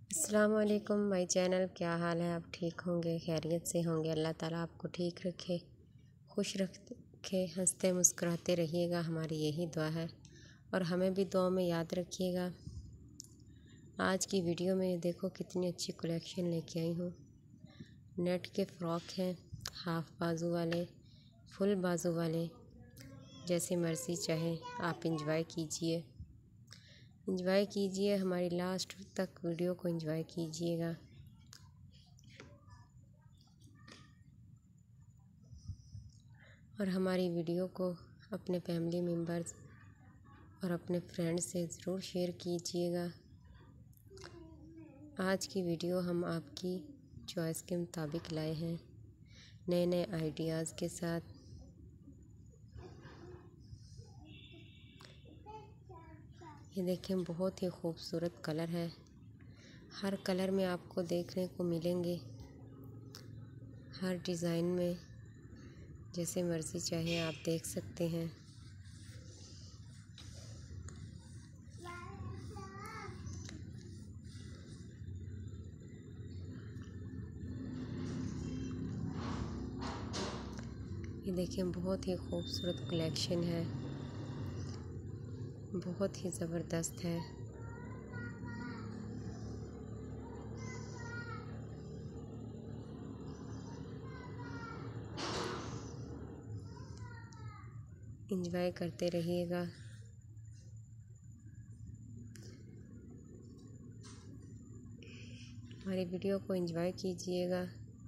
अस्सलाम वालेकुम my channel. क्या हाल है? आप ठीक होंगे, खैरियत से होंगे। अल्लाह ताला आपको ठीक रखे, खुश रखे, हंसते मुस्कुराते रहिएगा, हमारी यही दुआ है। और हमें भी दुआ में याद रखिएगा। आज की वीडियो में देखो कितनी अच्छी कलेक्शन लेके आई हूँ। नेट के फ़्रॉक हैं, हाफ बाजू वाले, फुल बाजू वाले, जैसे मर्ज़ी चाहे आप इंजॉय कीजिए। इंजॉय कीजिए, हमारी लास्ट तक वीडियो को इंजॉय कीजिएगा। और हमारी वीडियो को अपने फैमिली मेम्बर्स और अपने फ्रेंड्स से ज़रूर शेयर कीजिएगा। आज की वीडियो हम आपकी चॉइस के मुताबिक लाए हैं, नए नए आइडियाज़ के साथ। ये देखें, बहुत ही खूबसूरत कलर है। हर कलर में आपको देखने को मिलेंगे, हर डिज़ाइन में, जैसे मर्ज़ी चाहे आप देख सकते हैं। ये देखें, बहुत ही खूबसूरत कलेक्शन है, बहुत ही ज़बरदस्त है। एंजॉय करते रहिएगा। हमारी वीडियो को एंजॉय कीजिएगा।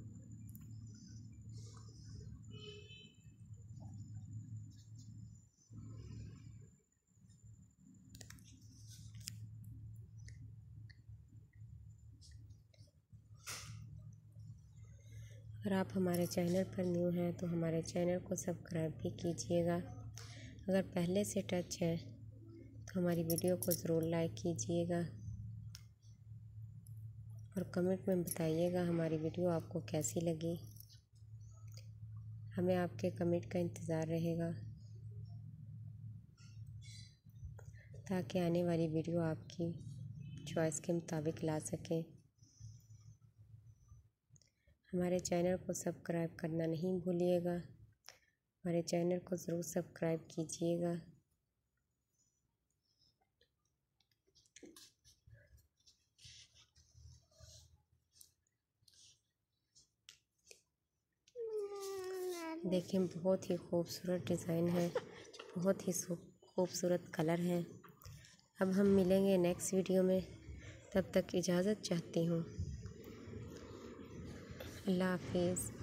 अगर आप हमारे चैनल पर न्यू हैं तो हमारे चैनल को सब्सक्राइब भी कीजिएगा। अगर पहले से टच है तो हमारी वीडियो को ज़रूर लाइक कीजिएगा और कमेंट में बताइएगा हमारी वीडियो आपको कैसी लगी। हमें आपके कमेंट का इंतज़ार रहेगा ताकि आने वाली वीडियो आपकी चॉइस के मुताबिक ला सकें। हमारे चैनल को सब्सक्राइब करना नहीं भूलिएगा। हमारे चैनल को ज़रूर सब्सक्राइब कीजिएगा। देखें, बहुत ही खूबसूरत डिज़ाइन है, बहुत ही खूबसूरत कलर है। अब हम मिलेंगे नेक्स्ट वीडियो में, तब तक इजाज़त चाहती हूँ। अल्लाह हाफिज़।